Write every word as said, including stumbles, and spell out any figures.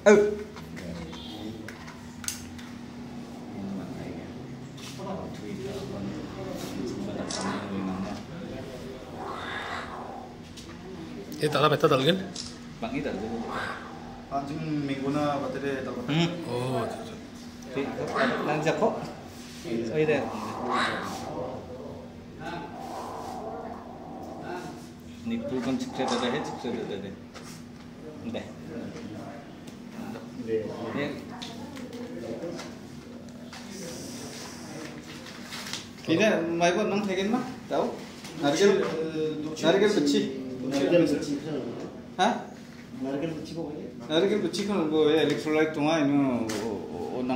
Ừ. Ini tak apa tak kan? Bang itu. Anjing minggu na baterai tak apa. Oh. Nang jakok. Oh iya. Nipu kan cekret ada he cekret ada deh. Deh. Deh. Tidak, mai pun nang thegen mah, tahu? Nargil, nargil beci. Nargil beci. Hah? Nargil beci kok? Nargil beci kan, gue electrolyte tuh mah ini